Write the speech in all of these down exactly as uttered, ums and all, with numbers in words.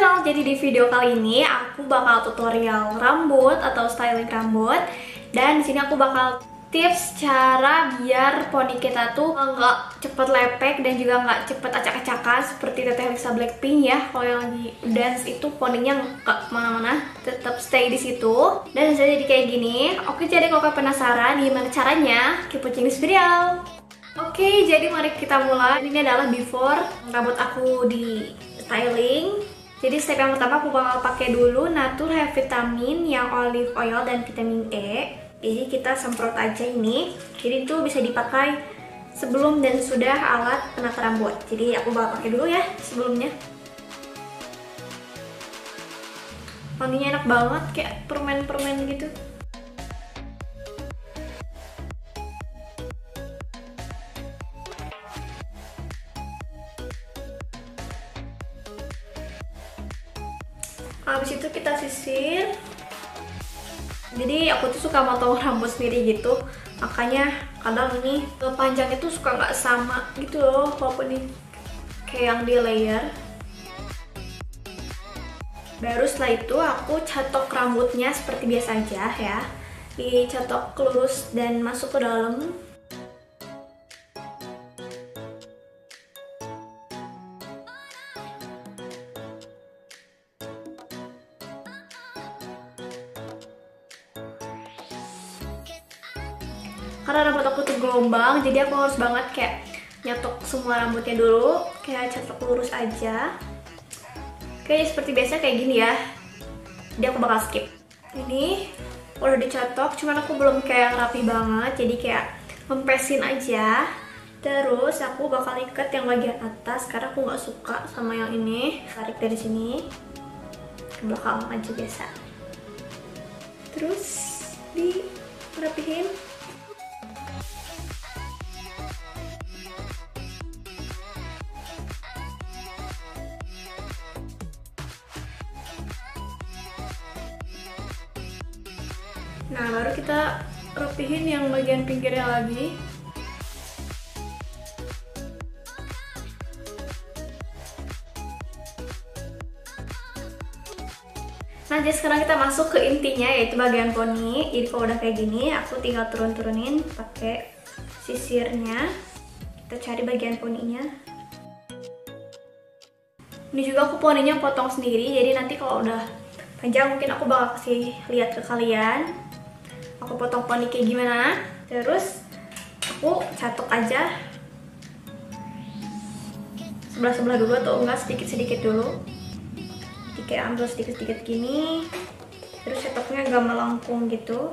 Bisbirel. Jadi di video kali ini aku bakal tutorial rambut atau styling rambut, dan di sini aku bakal tips cara biar poni kita tuh nggak cepet lepek dan juga nggak cepet acak-acakan seperti Teteh Lisa Blackpink ya. Kalau yang lagi dance itu poninya nggak mana-mana, tetap stay di situ dan bisa jadi kayak gini. Oke, jadi kalau kalian penasaran gimana caranya, keep watching this video. Oke, jadi mari kita mulai. Ini adalah before rambut aku di styling. Jadi step yang pertama aku bakal pakai dulu Natur Hair Vitamin yang olive oil dan vitamin E. Jadi kita semprot aja ini. Jadi itu bisa dipakai sebelum dan sudah alat penata rambut. Jadi aku bakal pakai dulu ya sebelumnya. Wanginya enak banget, kayak permen-permen gitu. Habis itu kita sisir. Jadi aku tuh suka motong rambut sendiri gitu, makanya kadang ini panjangnya tuh suka nggak sama gitu loh, walaupun ini kayak yang di layer. Baru setelah itu aku catok rambutnya seperti biasa aja ya, dicatok lurus dan masuk ke dalam. Karena rambut aku tuh gelombang, jadi aku harus banget kayak nyatok semua rambutnya dulu, kayak catok lurus aja. Oke, seperti biasa kayak gini ya. Jadi aku bakal skip. Ini udah dicatok, cuman aku belum kayak rapi banget, jadi kayak mempesin aja. Terus aku bakal ikat yang bagian atas karena aku nggak suka sama yang ini. Tarik dari sini ke belakang aja biasa. Terus dirapihin. Nah, baru kita rapihin yang bagian pinggirnya lagi. Nah, jadi sekarang kita masuk ke intinya, yaitu bagian poni. Jadi kalau udah kayak gini, aku tinggal turun-turunin pakai sisirnya. Kita cari bagian poninya. Ini juga aku poninya potong sendiri, jadi nanti kalau udah panjang mungkin aku bakal kasih lihat ke kalian aku potong poni kayak gimana. Terus aku catok aja sebelah-sebelah dulu atau enggak sedikit-sedikit dulu. Jadi kayak ambil sedikit-sedikit gini, terus catoknya agak melengkung gitu.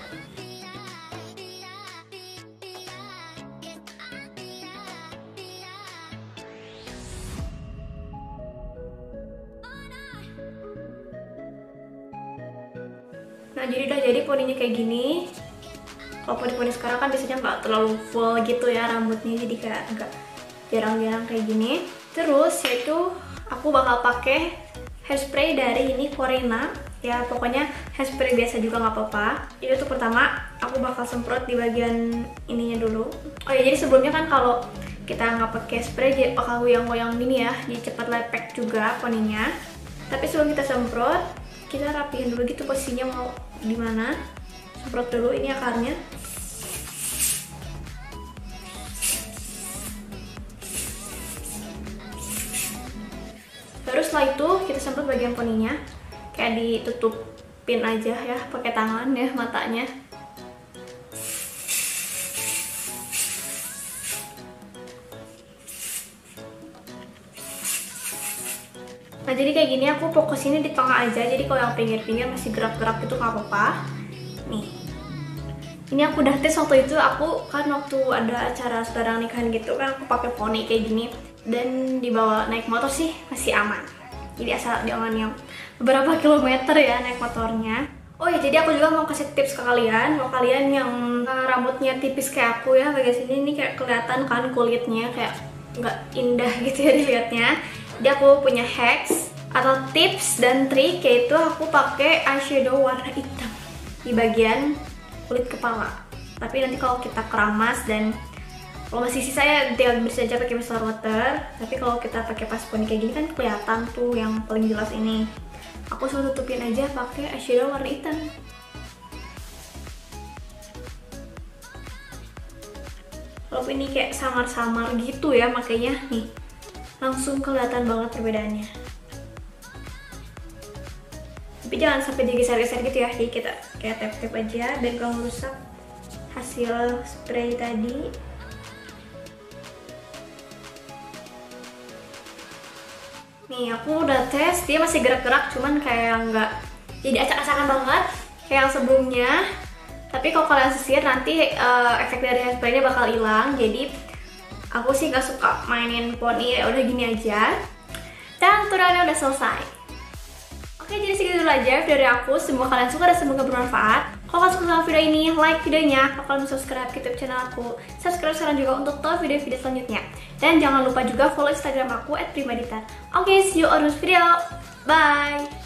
Nah, jadi udah jadi poninya kayak gini. Kalau poni-poni sekarang kan biasanya nggak terlalu full gitu ya rambutnya, jadi kayak agak jarang-jarang kayak gini. Terus yaitu aku bakal pakai hairspray dari ini Corena. Ya pokoknya hairspray biasa juga nggak apa-apa. Jadi untuk pertama aku bakal semprot di bagian ininya dulu. Oh ya, jadi sebelumnya kan kalau kita nggak pakai spray jadi bakal goyang-goyang gini ya, jadi cepat lepek juga poninya. Tapi sebelum kita semprot, kita rapihin dulu gitu posisinya mau di mana. Semprot dulu ini akarnya. Baru setelah itu kita semprot bagian poninya, kayak ditutupin aja ya pakai tangan ya matanya. Nah, jadi kayak gini aku fokus ini di tengah aja, jadi kalau yang pinggir-pinggir masih gerak-gerak gitu nggak apa-apa. Nih, ini aku udah tes waktu itu, aku kan waktu ada acara saudara nikahan gitu kan aku pakai poni kayak gini, dan dibawa naik motor sih masih aman. Jadi asal jangan yang beberapa kilometer ya naik motornya. Oh ya, jadi aku juga mau kasih tips ke kalian, mau kalian yang uh, rambutnya tipis kayak aku ya, bagian sini ini kayak kelihatan kan kulitnya kayak nggak indah gitu ya dilihatnya. Jadi aku punya hacks atau tips dan trik, yaitu aku pakai eyeshadow warna hitam di bagian kulit kepala. Tapi nanti kalau kita keramas dan Kalau masih sisa ya tinggal bersih aja pakai micellar water. Tapi kalau kita pakai pas poni kayak gini kan kelihatan tuh yang paling jelas ini. Aku selalu tutupin aja pakai eyeshadow warna hitam. Walaupun ini kayak samar-samar gitu ya, makanya nih langsung kelihatan banget perbedaannya. Tapi jangan sampai digeser-geser gitu ya, jadi kita kayak tap-tap aja biar gak merusak hasil spray tadi. Nih aku udah tes, dia masih gerak-gerak, cuman kayak nggak jadi acak-acakan banget kayak yang sebelumnya. Tapi kalau kalian sisir nanti uh, efek dari hairspray-nya bakal hilang. Jadi aku sih gak suka mainin poni, ya udah gini aja. Dan tutorialnya udah selesai. Oke, jadi segitu dulu aja dari aku. Semoga kalian suka dan semoga bermanfaat. Kalau kalian suka sama video ini, like videonya. Kalau kalian subscribe ke YouTube channel aku, subscribe sekarang juga untuk tahu video-video selanjutnya. Dan jangan lupa juga follow Instagram aku at primaditar. Oke, see you on next video. Bye!